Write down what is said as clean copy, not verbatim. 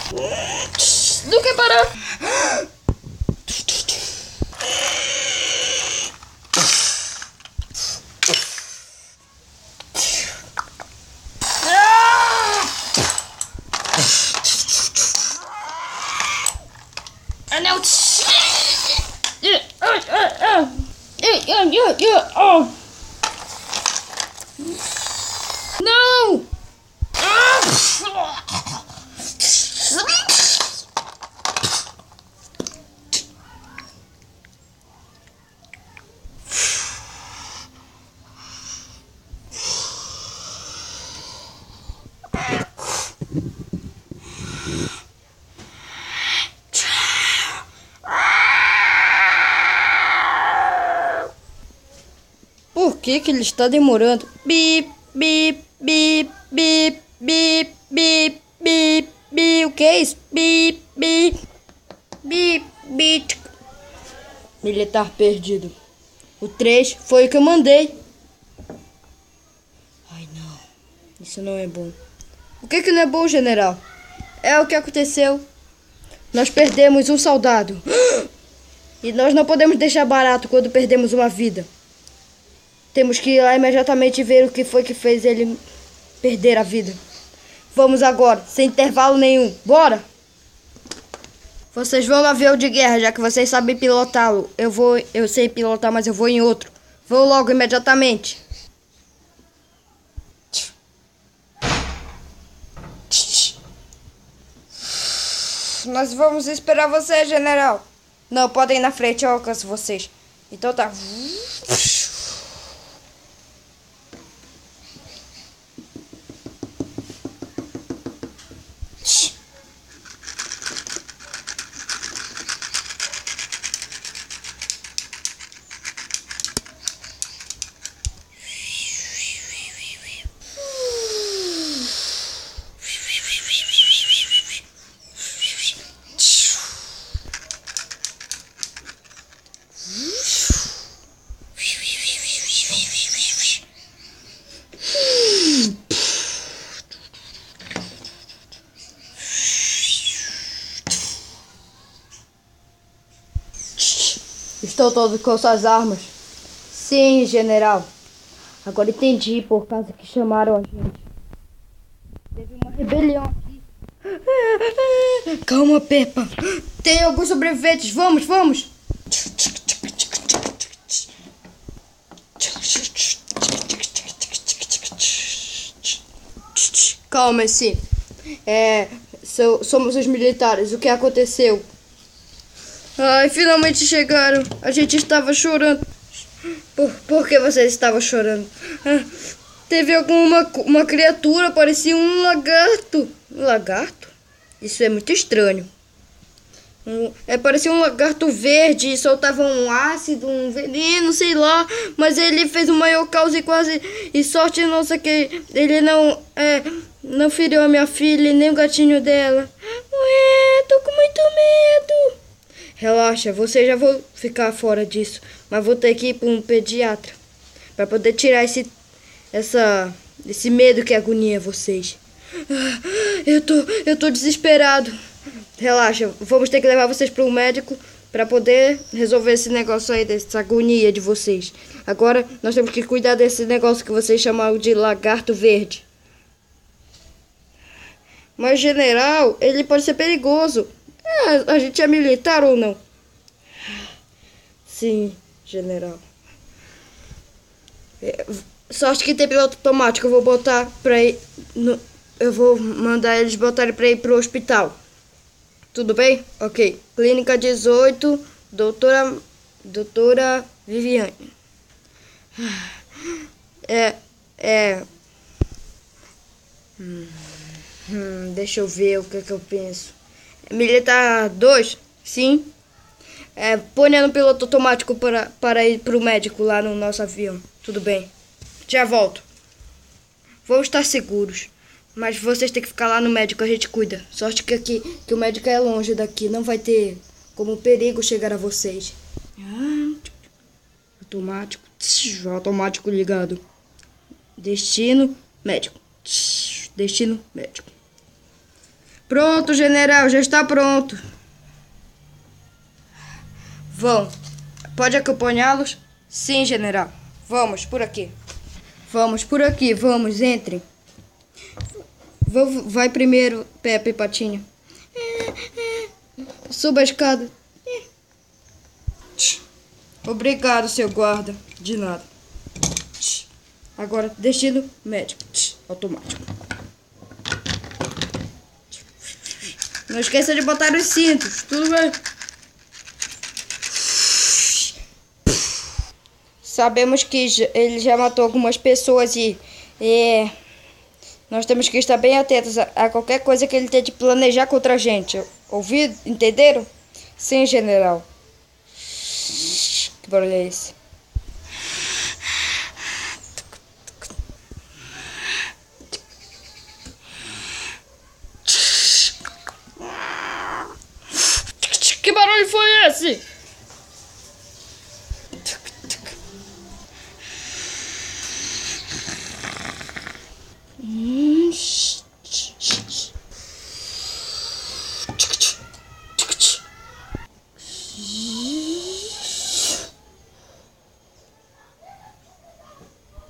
Não quer parar. Não. Não. Por que ele está demorando? Bip, bip, bip, bip, bip, bip, bip, bip. O que é isso? Bip, bip, bip, bip. Militar perdido. O 3 foi o que eu mandei. Ai, não. Isso não é bom. O que não é bom, general? É o que aconteceu. Nós perdemos um soldado. E nós não podemos deixar barato quando perdemos uma vida. Temos que ir lá imediatamente ver o que foi que fez ele perder a vida. Vamos agora, sem intervalo nenhum. Bora! Vocês vão no avião de guerra, já que vocês sabem pilotá-lo. Eu sei pilotar, mas eu vou em outro. Vou logo, imediatamente. Nós vamos esperar você, general. Não, podem ir na frente, eu alcanço vocês. Então tá. Estão todos com suas armas? Sim, general. Agora entendi por causa que chamaram a gente. Teve uma rebelião aqui. Calma, Peppa. Tem alguns sobreviventes. Vamos, vamos. Calma-se. Somos os militares. O que aconteceu? Ai, finalmente chegaram. A gente estava chorando. Por que vocês estavam chorando? Teve uma criatura, parecia um lagarto. Um lagarto? Isso é muito estranho. Parecia um lagarto verde, soltava um ácido, um veneno, sei lá. Mas ele fez o maior caos e quase... E sorte nossa que ele não feriu a minha filha e nem o gatinho dela. Ué, tô com muito medo. Relaxa, você já vou ficar fora disso. Mas vou ter que ir para um pediatra. Para poder tirar esse medo que agonia vocês. Eu tô desesperado. Relaxa, vamos ter que levar vocês para um médico para poder resolver esse negócio aí, dessa agonia de vocês. Agora nós temos que cuidar desse negócio que vocês chamaram de lagarto verde. Mas, general, ele pode ser perigoso. A gente é militar ou não? Sim, general. Sorte que tem piloto automático. Eu vou botar pra ir eu vou mandar eles botarem pra ir pro hospital. Tudo bem? Ok. Clínica 18, doutora Viviane. Deixa eu ver o que eu penso. Militar 2? Sim. Põe no piloto automático para ir pro médico lá no nosso avião. Tudo bem. Já volto. Vamos estar seguros. Mas vocês têm que ficar lá no médico, a gente cuida. Sorte que o médico é longe daqui. Não vai ter como perigo chegar a vocês. Automático ligado. Destino, médico. Destino, médico. Pronto, general, já está pronto. Vão. Pode acompanhá-los? Sim, general. Vamos, por aqui. Vamos, por aqui, vamos, entrem. Vai primeiro, Pepe e Patinho. Suba a escada. Obrigado, seu guarda. De nada. Agora, destino médico. Automático. Não esqueça de botar os cintos. Tudo bem? Sabemos que ele já matou algumas pessoas e nós temos que estar bem atentos a qualquer coisa que ele tente planejar contra a gente. Ouvido? Entenderam? Sim, general. Que barulho é esse? Que barulho foi esse?